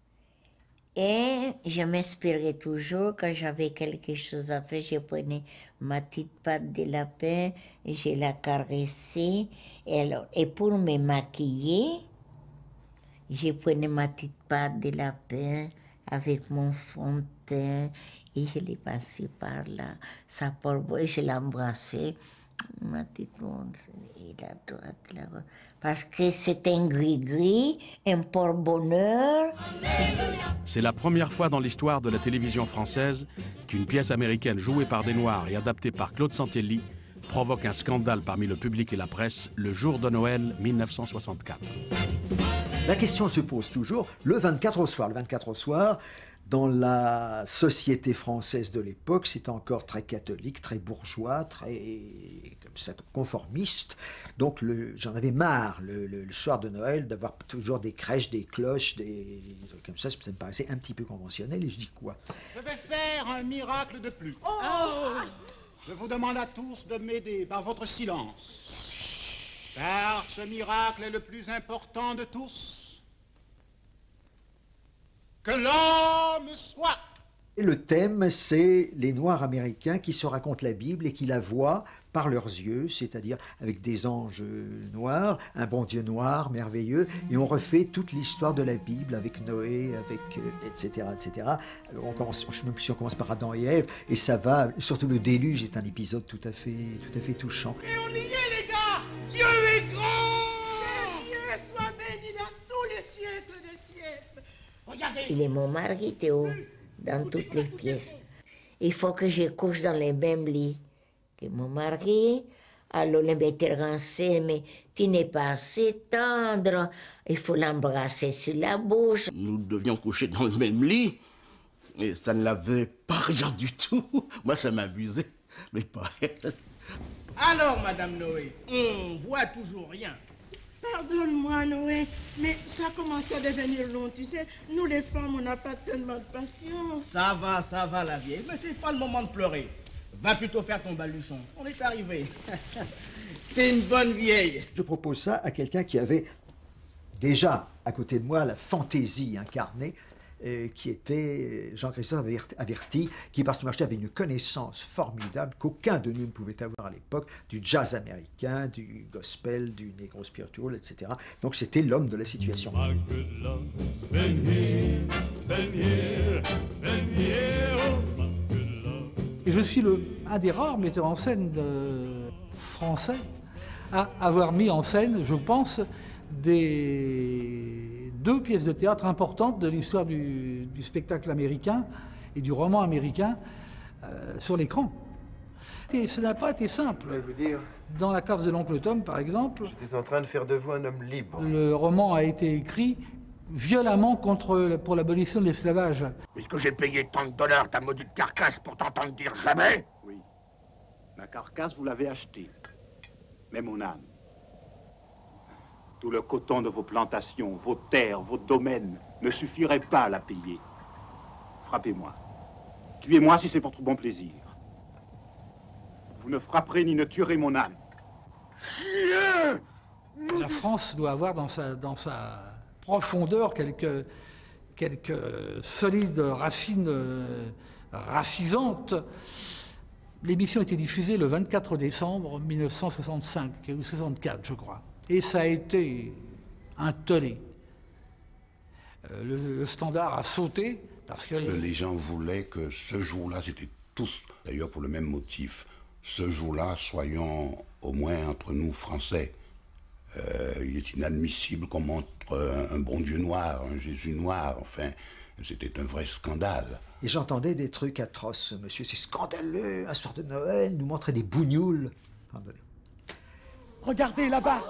Speaker 10: Et je m'inspirais toujours, quand j'avais quelque chose à faire, je prenais ma petite pâte de lapin et je la caressais. Et pour me maquiller, je prenais ma petite pâte de lapin avec mon fond de teint et je l'ai passé par là. Ça porte bonheur et je l'embrassais. Ma petite monde, et la droite, la droite. Parce que c'est un gris-gris, un porte-bonheur.
Speaker 1: C'est la première fois dans l'histoire de la télévision française qu'une pièce américaine jouée par des Noirs et adaptée par Claude Santelli provoque un scandale parmi le public et la presse le jour de Noël 1964.
Speaker 6: La question se pose toujours le 24 au soir. Le 24 au soir, dans la société française de l'époque, c'est encore très catholique, très bourgeois, très comme ça, conformiste. Donc j'en avais marre le soir de Noël d'avoir toujours des crèches, des cloches, des trucs comme ça me paraissait un petit peu conventionnel. Et je dis quoi?
Speaker 21: Je vais faire un miracle de plus. Je vous demande à tous de m'aider par votre silence. Car ce miracle est le plus important de tous. Que l'homme soit.
Speaker 6: Et le thème, c'est les Noirs américains qui se racontent la Bible et qui la voient par leurs yeux, c'est-à-dire avec des anges noirs, un bon Dieu noir, merveilleux, et on refait toute l'histoire de la Bible avec Noé, avec etc., etc. Alors on commence, je ne sais même plus si on commence par Adam et Ève, et ça va, surtout le déluge est un épisode tout à fait touchant.
Speaker 21: Et on y est, les gars. Dieu est grand. Que Dieu soit béni dans tous les siècles des siècles. Regardez.
Speaker 10: Il est mon mari, Théo, dans toutes les pièces. Il faut que je couche dans le même lit que mon mari. Alors, le mettre rincé, mais tu n'es pas assez tendre. Il faut l'embrasser sur la bouche.
Speaker 15: Nous devions coucher dans le même lit. Et ça ne l'avait pas rien du tout. Moi, ça m'amusait, mais pas elle.
Speaker 21: Alors, Madame Noé, on voit toujours rien.
Speaker 19: Pardonne-moi, Noé, mais ça commence à devenir long, tu sais. Nous, les femmes, on n'a pas tellement de patience.
Speaker 21: Ça va, la vieille, mais c'est pas le moment de pleurer. Va plutôt faire ton baluchon. On est arrivé. T'es une bonne vieille.
Speaker 6: Je propose ça à quelqu'un qui avait déjà à côté de moi la fantaisie incarnée, qui était Jean-Christophe Averti, qui par ce marché avait une connaissance formidable qu'aucun de nous ne pouvait avoir à l'époque du jazz américain, du gospel, du negro spiritual, etc. Donc c'était l'homme de la situation.
Speaker 9: Et je suis un des rares metteurs en scène français à avoir mis en scène, je pense, des 2 pièces de théâtre importantes de l'histoire du spectacle américain et du roman américain sur l'écran. Et ça n'a pas été simple. Dans La cave de l'oncle Tom, par exemple,
Speaker 11: j'étais en train de faire de vous un homme libre.
Speaker 9: Le roman a été écrit violemment pour l'abolition de l'esclavage.
Speaker 21: Est-ce que j'ai payé tant de dollars ta maudite carcasse pour t'entendre dire jamais?
Speaker 11: Oui. Ma carcasse, vous l'avez achetée. Mais mon âme. Tout le coton de vos plantations, vos terres, vos domaines ne suffirait pas à la payer. Frappez-moi. Tuez-moi si c'est votre bon plaisir. Vous ne frapperez ni ne tuerez mon âme.
Speaker 21: Chien!
Speaker 9: La France doit avoir dans sa profondeur quelques solides racines racisantes. L'émission a été diffusée le 24 décembre 1965, ou 64, je crois. Et ça a été un tollé. Le standard a sauté parce que...
Speaker 8: Les gens voulaient que ce jour-là, c'était tous, d'ailleurs pour le même motif, ce jour-là, soyons au moins entre nous Français. Il est inadmissible qu'on montre un bon Dieu noir, un Jésus noir, enfin, c'était un vrai scandale.
Speaker 6: Et j'entendais des trucs atroces, monsieur, c'est scandaleux, un soir de Noël, nous montrer des bougnoules. Pardon.
Speaker 21: Regardez là-bas.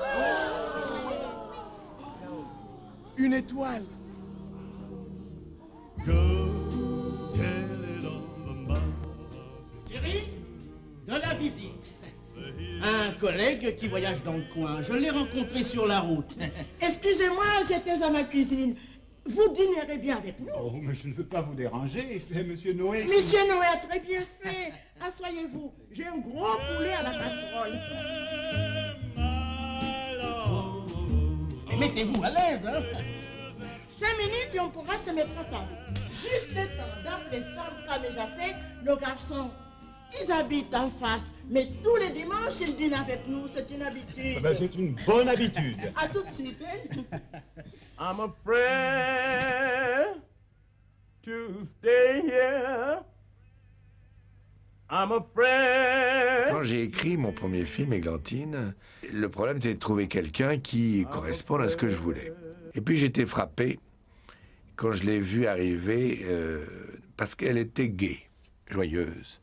Speaker 21: Une étoile. Thierry, de la visite. Un collègue qui voyage dans le coin. Je l'ai rencontré sur la route.
Speaker 19: Excusez-moi, j'étais à ma cuisine. Vous dînerez bien avec nous.
Speaker 21: Oh, mais je ne veux pas vous déranger, c'est Monsieur Noé.
Speaker 19: Monsieur Noé a très bien fait. Asseyez-vous, j'ai un gros poulet à la casserole.
Speaker 21: Mettez-vous à l'aise, hein.
Speaker 19: 5 minutes et on pourra se mettre à table. Juste le temps d'appeler Sandra Méjafé, le garçon. Ils habitent en face, mais tous les dimanches, ils dînent avec nous, c'est une habitude.
Speaker 21: Ah ben, c'est une bonne habitude.
Speaker 19: À tout de suite, hein.
Speaker 21: I'm afraid to stay here. I'm afraid.
Speaker 7: Quand j'ai écrit mon premier film, Églantine, le problème c'était de trouver quelqu'un qui corresponde à ce que je voulais. Et puis j'étais frappé quand je l'ai vue arriver parce qu'elle était gaie, joyeuse.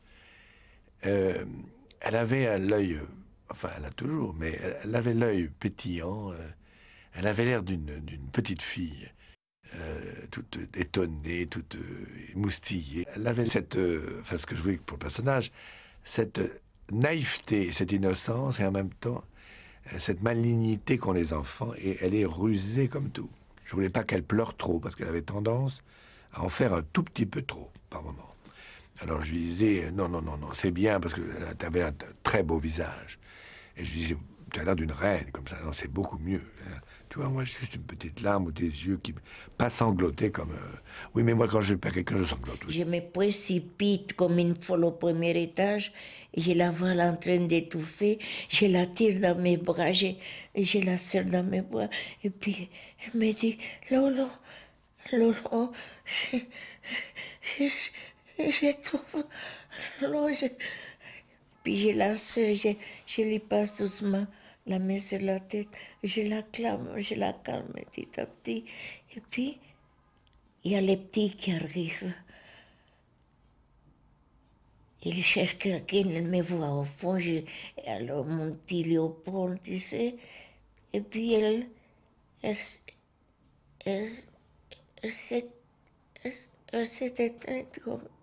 Speaker 7: Elle avait l'œil, enfin elle a toujours, mais elle avait l'œil pétillant, Elle avait l'air d'une petite fille, toute étonnée, toute émoustillée. Elle avait cette, enfin ce que je voulais pour le personnage, cette naïveté, cette innocence et en même temps cette malignité qu'ont les enfants, et elle est rusée comme tout. Je voulais pas qu'elle pleure trop parce qu'elle avait tendance à en faire un tout petit peu trop par moment. Alors je lui disais non, c'est bien parce que tu avais un très beau visage. Et je lui disais, tu as l'air d'une reine comme ça, non, c'est beaucoup mieux. Tu vois, moi, juste une petite larme ou des yeux qui pas sanglotés comme... Oui, mais moi, quand je perds quelqu'un, je sanglote. Oui.
Speaker 10: Je me précipite comme une folle au premier étage, et je la vois en train d'étouffer, je la tire dans mes bras, je la serre dans mes bras, et puis elle me dit, Lolo, je trouve l'eau. Puis je la serre, je lui passe doucement la main sur la tête, je la calme petit à petit. Et puis, il y a les petits qui arrivent. Ils cherchent quelqu'un, ils me voient au fond. Alors, mon petit Léopold, tu sais. Et puis, elle s'est éteinte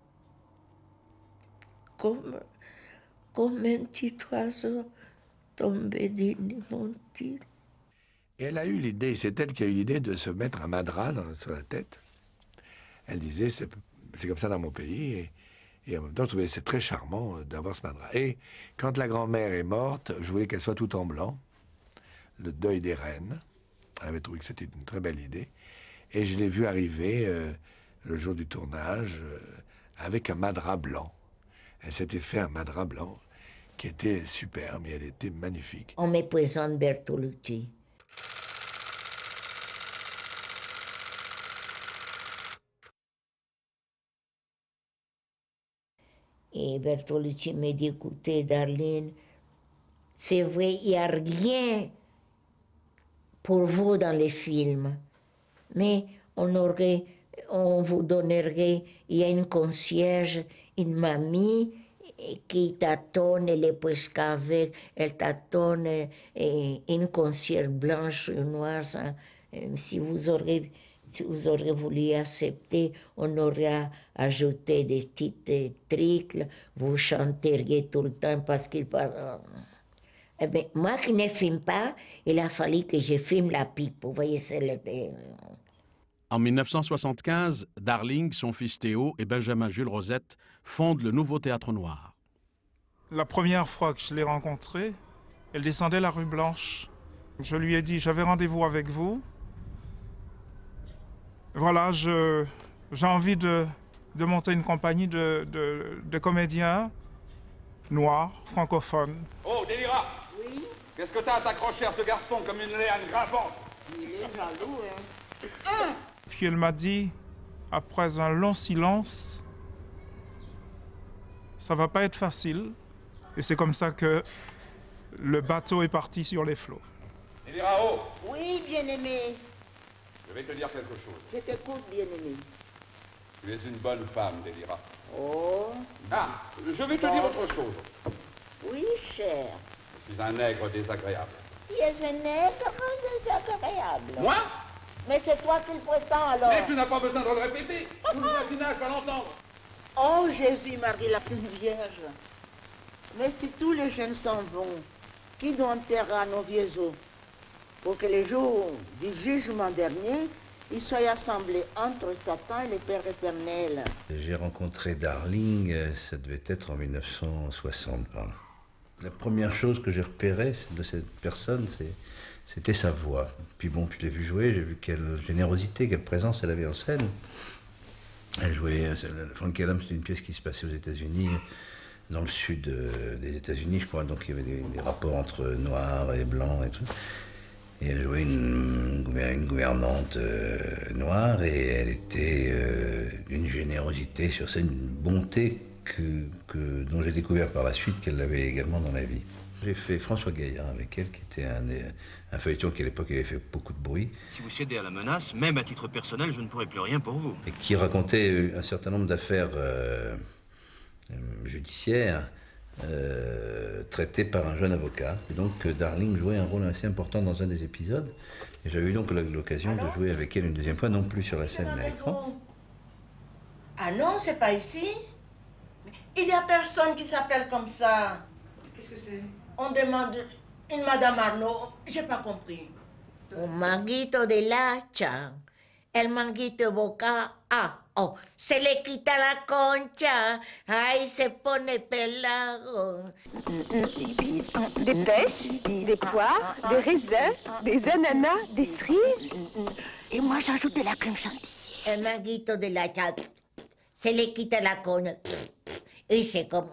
Speaker 10: comme un petit oiseau tombé d'une montagne.
Speaker 7: Et elle a eu l'idée, c'est elle qui a eu l'idée de se mettre un madras sur la tête. Elle disait, c'est comme ça dans mon pays, et en même temps, je trouvais c'est très charmant d'avoir ce madras. Et quand la grand-mère est morte, je voulais qu'elle soit tout en blanc, le deuil des reines. Elle avait trouvé que c'était une très belle idée. Et je l'ai vue arriver le jour du tournage avec un madras blanc. Elle s'était fait un madras blanc qui était superbe, et elle était magnifique.
Speaker 10: On me présente Bertolucci. Et Bertolucci m'a dit, écoutez, Darlene, c'est vrai, il n'y a rien pour vous dans les films, mais on vous donnerait, il y a une concierge, une mamie, qui tâtonne, elle est presque avec, elle tâtonne, une concierge blanche ou noire. Ça, si vous aurez voulu accepter, on aurait ajouté des petites tricles, vous chanteriez tout le temps parce qu'il parle. Eh bien, moi qui ne filme pas, il a fallu que je filme la pipe. Vous voyez, c'est le...
Speaker 1: En 1975, Darling, son fils Théo et Benjamin Jules Rosette fondent le Nouveau Théâtre Noir.
Speaker 2: La première fois que je l'ai rencontrée, elle descendait la rue Blanche. Je lui ai dit, j'avais rendez-vous avec vous. Voilà, j'ai envie de monter une compagnie de comédiens noirs, francophones.
Speaker 22: Oh, Délira!
Speaker 10: Oui?
Speaker 22: Qu'est-ce que t'as à t'accrocher à ce garçon comme une liane grimpante?
Speaker 10: Il est jaloux, hein?
Speaker 2: Puis elle m'a dit, après un long silence, ça va pas être facile. Et c'est comme ça que le bateau est parti sur les flots.
Speaker 22: Délira, oh!
Speaker 10: Oui, bien-aimé.
Speaker 22: Je vais te dire quelque chose.
Speaker 10: Je t'écoute, bien-aimé.
Speaker 22: Tu es une bonne femme, Délira.
Speaker 10: Oh.
Speaker 22: Ah, je vais te dire autre chose.
Speaker 10: Oui, cher.
Speaker 22: Je suis un nègre désagréable.
Speaker 10: Qui est un nègre désagréable?
Speaker 22: Moi?
Speaker 10: Mais c'est toi qui le prétends, alors.
Speaker 22: Mais tu n'as pas besoin de le répéter. Tout le voisinage va l'entendre.
Speaker 10: Oh, Jésus-Marie, la Sainte Vierge. Mais si tous les jeunes s'en vont, qui nous enterrera nos vieux os pour que les jours du jugement dernier, ils soient assemblés entre Satan et le Père éternel?
Speaker 12: J'ai rencontré Darling, ça devait être en 1960. La première chose que j'ai repérée de cette personne, c'était sa voix. Puis bon, je l'ai vu jouer, j'ai vu quelle générosité, quelle présence elle avait en scène. Elle jouait, Frankie Adams, c'était une pièce qui se passait aux États-Unis, dans le sud des États-Unis, je crois, donc il y avait des rapports entre noirs et blancs et tout. Et elle jouait une gouvernante noire, et elle était d'une générosité sur scène, une bonté dont j'ai découvert par la suite qu'elle l'avait également dans la vie. J'ai fait François Gaillard avec elle, qui était un feuilleton qui à l'époque avait fait beaucoup de bruit.
Speaker 16: Si vous cédez à la menace, même à titre personnel, je ne pourrai plus rien pour vous.
Speaker 12: Et qui racontait un certain nombre d'affaires judiciaires traité par un jeune avocat. Et donc Darling jouait un rôle assez important dans un des épisodes. Et j'avais eu donc l'occasion de jouer avec elle une deuxième fois, non plus sur la scène, mais à l'écran.
Speaker 4: Ah non, c'est pas ici. Il n'y a personne qui s'appelle comme ça.
Speaker 3: Qu'est-ce que c'est?
Speaker 4: On demande une Madame Arnaud. J'ai pas compris.
Speaker 10: Un manguito de lacha. El manguito boca. Ah, oh, se le quita la concha. Ay, se pone pelado.
Speaker 13: Des pêches, des poires, des raisins, des ananas, des cerises.
Speaker 10: Et moi, j'ajoute de la crème chantilly. El manguito de lacha. Se le quita la concha. Y se come.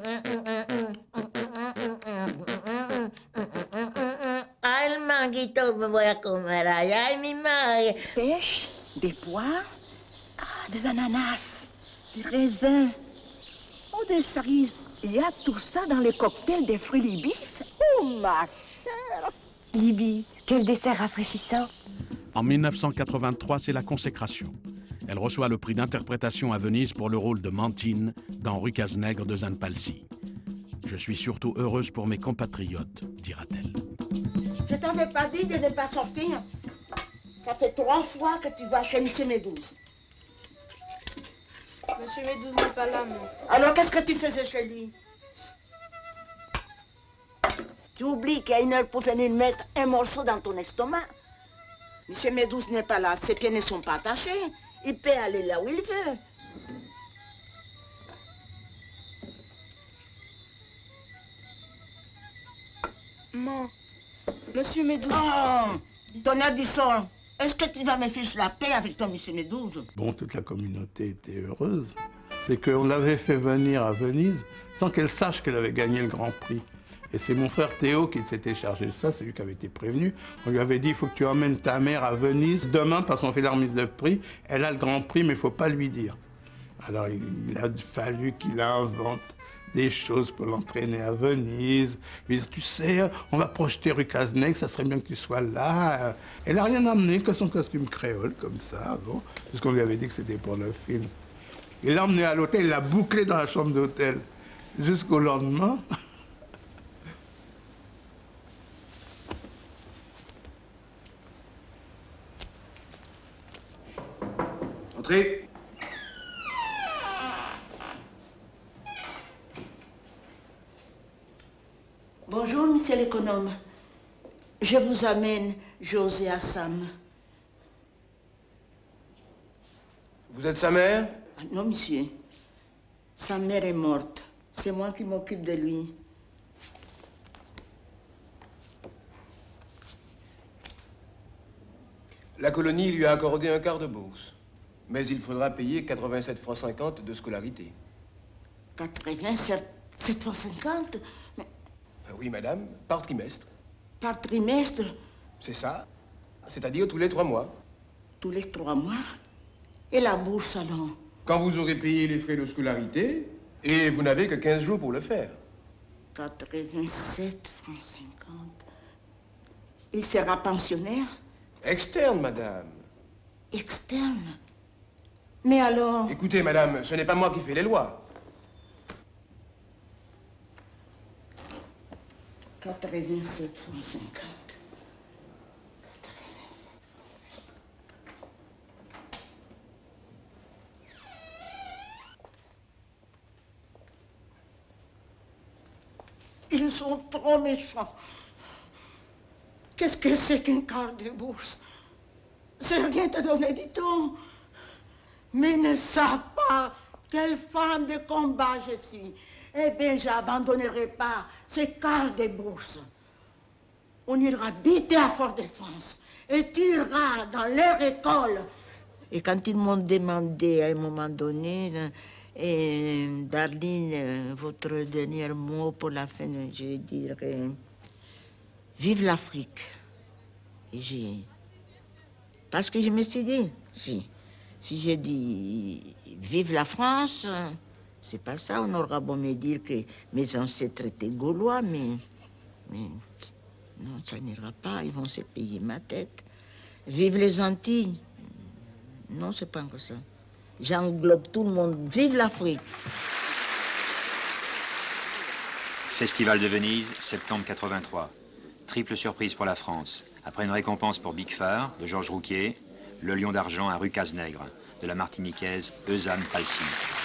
Speaker 10: Ay, el manguito me voy a comer. Ay, mi madre.
Speaker 13: Pêches, des poires, des ananas, des raisins, des cerises. Il y a tout ça dans les cocktails des fruits libis. Oh, ma chère.
Speaker 23: Libye, quel dessert rafraîchissant.
Speaker 1: En 1983, c'est la consécration. Elle reçoit le prix d'interprétation à Venise pour le rôle de Mantine dans Rucasnègre de Zanpalsi. Je suis surtout heureuse pour mes compatriotes, dira-t-elle.
Speaker 4: Je t'avais pas dit de ne pas sortir. Ça fait 3 fois que tu vas chez M. Médouze.
Speaker 14: Monsieur Médouze n'est pas là, moi.
Speaker 4: Alors qu'est-ce que tu faisais chez lui? Tu oublies qu'il y a une heure pour venir mettre un morceau dans ton estomac. M. Médouze n'est pas là, ses pieds ne sont pas attachés. Il peut aller là où il veut.
Speaker 14: Maman, Monsieur Médouze...
Speaker 4: Oh, tonnerre du sort. Est-ce que tu vas me ficher la paix avec ton M. Médouze?
Speaker 24: Bon, toute la communauté était heureuse. C'est qu'on l'avait fait venir à Venise sans qu'elle sache qu'elle avait gagné le Grand Prix. Et c'est mon frère Théo qui s'était chargé de ça, c'est lui qui avait été prévenu. On lui avait dit, il faut que tu emmènes ta mère à Venise demain parce qu'on fait la remise de prix. Elle a le Grand Prix, mais il ne faut pas lui dire. Alors il a fallu qu'il invente des choses pour l'entraîner à Venise. Il dit, tu sais, on va projeter Rucasnègre, ça serait bien que tu sois là. Elle n'a rien amené que son costume créole, comme ça, bon, puisqu'on lui avait dit que c'était pour le film. Il l'a emmené à l'hôtel, il l'a bouclé dans la chambre d'hôtel jusqu'au lendemain.
Speaker 18: Entrez.
Speaker 4: Bonjour, monsieur l'économe. Je vous amène José Assam.
Speaker 18: Vous êtes sa mère?
Speaker 4: Non, monsieur. Sa mère est morte. C'est moi qui m'occupe de lui.
Speaker 18: La colonie lui a accordé un quart de bourse. Mais il faudra payer 87,50 francs de scolarité.
Speaker 4: 87,50 francs? Mais...
Speaker 18: Oui, madame, par trimestre.
Speaker 4: Par trimestre?
Speaker 18: C'est ça. C'est-à-dire tous les 3 mois.
Speaker 4: Tous les 3 mois? Et la bourse, alors?
Speaker 18: Quand vous aurez payé les frais de scolarité, et vous n'avez que 15 jours pour le faire.
Speaker 4: 87 francs 50. Il sera pensionnaire?
Speaker 18: Externe, madame.
Speaker 4: Externe? Mais alors...
Speaker 18: Écoutez, madame, ce n'est pas moi qui fais les lois.
Speaker 4: 87 francs 50. Ils sont trop méchants. Qu'est-ce que c'est qu'un quart de bourse? C'est rien te donner du tout. Mais ils ne savent pas quelle femme de combat je suis. Eh bien, je n'abandonnerai pas ce quart de bourse. On ira habiter à Fort-de-France et tu iras dans leur école. Et quand ils m'ont demandé à un moment donné, Darling, votre dernier mot pour la fin, je vais dire vive l'Afrique. Et parce que je me suis dit, si j'ai dit vive la France, c'est pas ça. On aura beau me dire que mes ancêtres étaient gaulois, mais non, ça n'ira pas. Ils vont se payer ma tête. Vive les Antilles. Non, c'est pas encore ça. J'englobe tout le monde. Vive l'Afrique.
Speaker 5: Festival de Venise, septembre 83. Triple surprise pour la France. Après une récompense pour Big Far, de Georges Rouquier, le Lion d'argent à Rue Cazenègre, de la Martiniquaise Eusanne Palsy.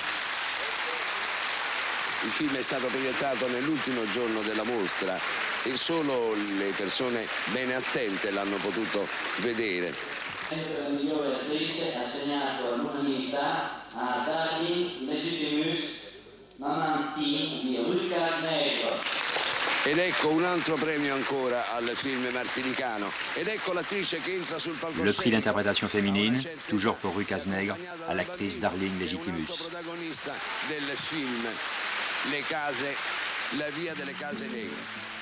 Speaker 15: Il film è stato proiettato nell'ultimo giorno della mostra e solo le persone bene attente l'hanno potuto vedere.
Speaker 17: La migliore attrice ha assegnato all'unanimità a Darling Legitimus Mamantin di Rue Cazenègre.
Speaker 15: Ed ecco un altro premio ancora al film martinicano. Ed ecco l'attrice che entra sul palcoscenico.
Speaker 5: Le prix d'interprétation féminine, toujours pour Rue Cazenègre, à l'actrice Darling Legitimus.
Speaker 15: Protagonista del film Le case, la via delle case negre.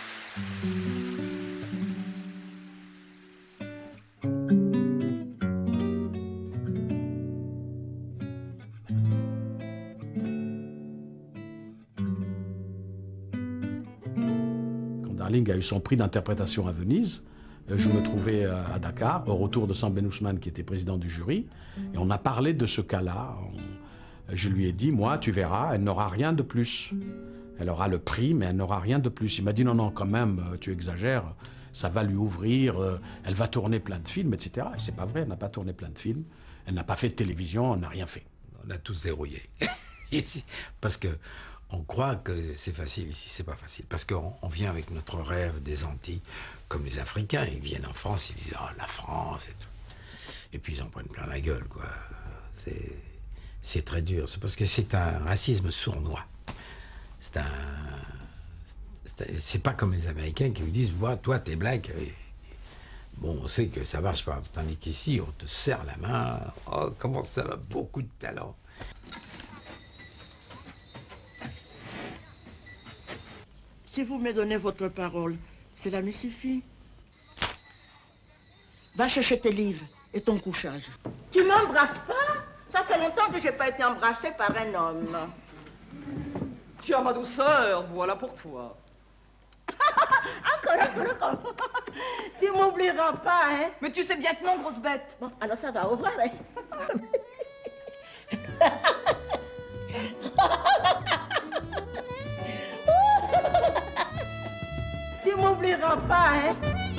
Speaker 1: Darling a eu son prix d'interprétation à Venise. Je me trouvais à Dakar, au retour de Sam Ben Ousmane, qui était président du jury, et on a parlé de ce cas-là. Je lui ai dit, moi, tu verras, elle n'aura rien de plus. Elle aura le prix, mais elle n'aura rien de plus. Il m'a dit, non, non, quand même, tu exagères, ça va lui ouvrir, elle va tourner plein de films, etc. Et c'est pas vrai, elle n'a pas tourné plein de films, elle n'a pas fait de télévision, elle n'a rien fait.
Speaker 20: On a tous dérouillé. Ici, parce que on croit que c'est facile, ici c'est pas facile. Parce qu'on vient avec notre rêve des Antilles, comme les Africains, ils viennent en France, ils disent « Oh, la France » et tout. Et puis ils en prennent plein la gueule, quoi. C'est très dur, c'est parce que c'est un racisme sournois. C'est pas comme les Américains qui vous disent « Toi, t'es black ». Bon, on sait que ça marche pas. Tandis qu'ici, on te serre la main. Oh, comment ça va, beaucoup de talent.
Speaker 4: Si vous me donnez votre parole, cela me suffit. Va chercher tes livres et ton couchage.
Speaker 10: Tu m'embrasses pas? Ça fait longtemps que j'ai pas été embrassée par un homme.
Speaker 25: Tu as ma douceur, voilà pour toi.
Speaker 10: Encore. Tu m'oublieras pas, hein?
Speaker 25: Mais tu sais bien que non, grosse bête.
Speaker 10: Bon, alors ça va, au revoir, hein? Tu m'oublieras pas, hein?